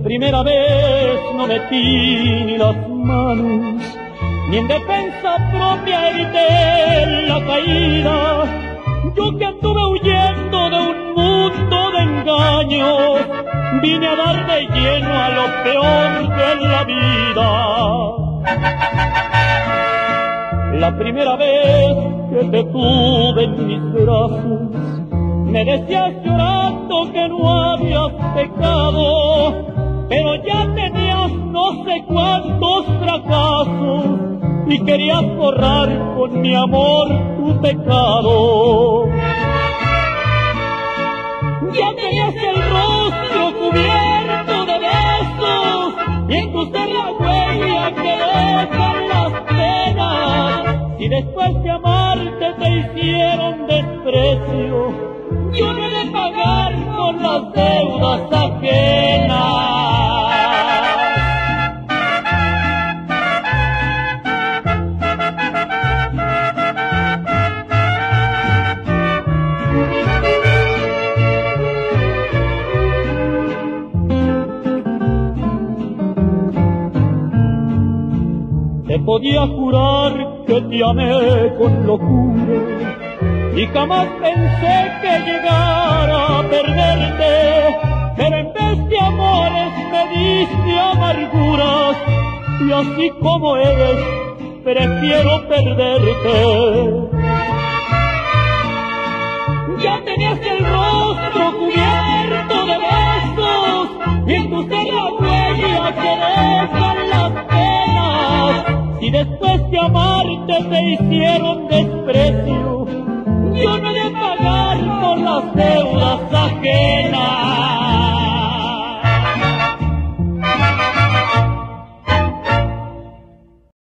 primera vez no metí ni las manos, ni en defensa propia evité la caída. Yo que anduve huyendo de un mundo de engaños, vine a dar de lleno a lo peor de la vida. La primera vez que te tuve en mis brazos, me decías llorando que no habías pecado, pero ya tenías no sé cuántos fracasos y querías borrar con mi amor tu pecado. Ya tenías el rostro cubierto de besos y en tu ser la huella que dejan las penas. Y después de amarte te hicieron desprecio, yo no he de pagar con las deudas ajenas. Te podía jurar que te amé con locura y jamás pensé que llegara a perderte, pero en vez de amores me diste amarguras y así como eres prefiero perderte. Ya tenías el rostro cubierto de besos y en tu ser la huella que dejan las penas. Si después de amarte te hicieron desprecio, yo no he de pagar por las deudas ajenas.